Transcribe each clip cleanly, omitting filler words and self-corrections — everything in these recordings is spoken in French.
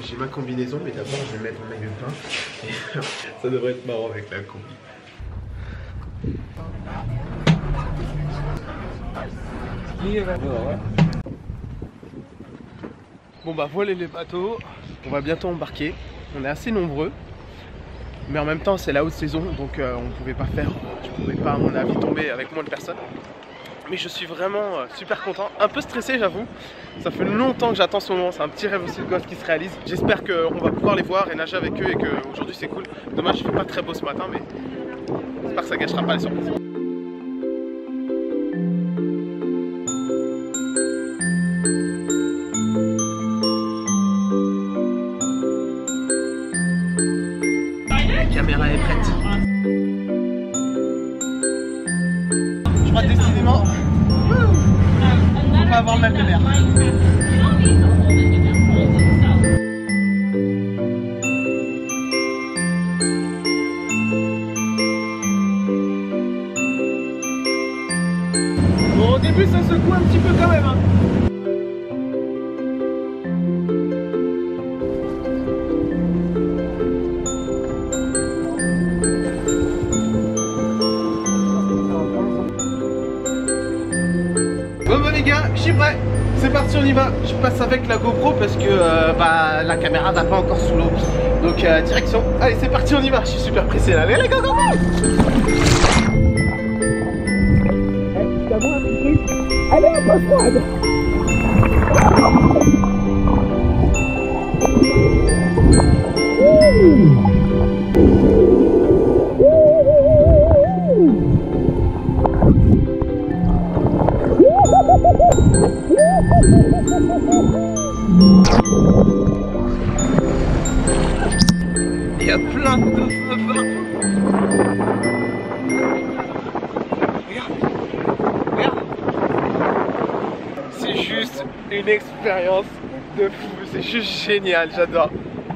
j'ai ma combinaison, mais d'abord je vais mettre mon maillot de bain. Et ça devrait être marrant avec la combi. Bon bah voilà les bateaux, on va bientôt embarquer. On est assez nombreux, mais en même temps c'est la haute saison, donc on pouvait pas faire, je pouvais pas à mon avis tomber avec moins de personnes. Mais je suis vraiment super content, un peu stressé j'avoue. Ça fait longtemps que j'attends ce moment, c'est un petit rêve aussi de gosse qui se réalise. J'espère qu'on va pouvoir les voir et nager avec eux et qu'aujourd'hui c'est cool. Dommage, il fait pas très beau ce matin, mais j'espère que ça gâchera pas les surprises. La caméra est prête. Je crois décidément faut pas avoir mal de mer. Bon, au début ça secoue un petit peu quand même hein. Bon bah les gars, je suis prêt, c'est parti, on y va. Je passe avec la GoPro parce que la caméra va pas encore sous l'eau. Donc direction, allez c'est parti, on y va. Je suis super pressé là, allez go go go. Allez, approche-toi. Il y a plein de dauphins partout. Regarde. C'est juste une expérience de fou, c'est juste génial, j'adore.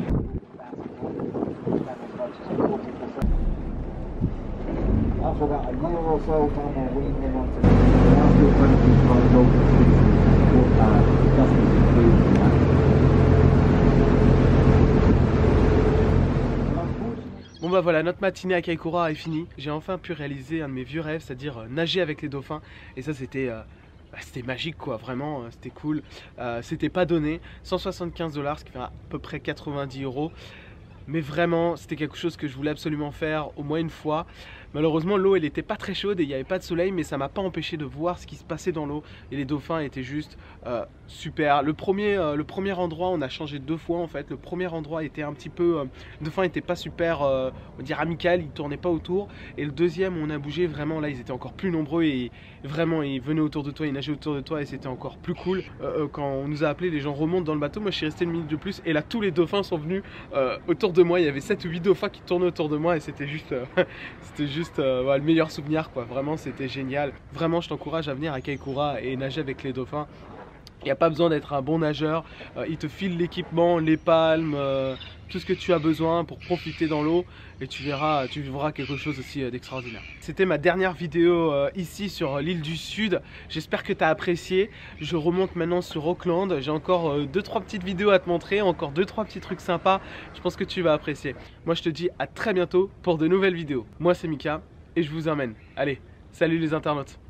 Bon bah voilà, notre matinée à Kaikoura est finie. J'ai enfin pu réaliser un de mes vieux rêves, c'est-à-dire nager avec les dauphins. Et ça c'était magique quoi, vraiment c'était cool. C'était pas donné, 175 $, ce qui fait à peu près 90 €. Mais vraiment c'était quelque chose que je voulais absolument faire au moins une fois. Malheureusement l'eau elle était pas très chaude et il n'y avait pas de soleil, mais ça m'a pas empêché de voir ce qui se passait dans l'eau. Et les dauphins étaient juste super. Le premier endroit on a changé 2 fois en fait. Le premier endroit était un petit peu, le dauphin était pas super on va dire amical, il tournait pas autour. Et le deuxième on a bougé, vraiment là ils étaient encore plus nombreux et vraiment ils venaient autour de toi, ils nageaient autour de toi et c'était encore plus cool. Quand on nous a appelé, les gens remontent dans le bateau, moi je suis resté une minute de plus et là tous les dauphins sont venus autour de moi. Il y avait 7 ou 8 dauphins qui tournaient autour de moi et c'était juste ouais, le meilleur souvenir quoi, vraiment c'était génial. Vraiment je t'encourage à venir à Kaikoura et nager avec les dauphins. Il n'y a pas besoin d'être un bon nageur, ils te filent l'équipement, les palmes, tout ce que tu as besoin pour profiter dans l'eau et tu verras quelque chose aussi d'extraordinaire. C'était ma dernière vidéo ici sur l'île du Sud, j'espère que tu as apprécié. Je remonte maintenant sur Auckland, j'ai encore 2-3 petites vidéos à te montrer, encore 2-3 petits trucs sympas, je pense que tu vas apprécier. Moi je te dis à très bientôt pour de nouvelles vidéos. Moi c'est Mika et je vous emmène. Allez, salut les internautes.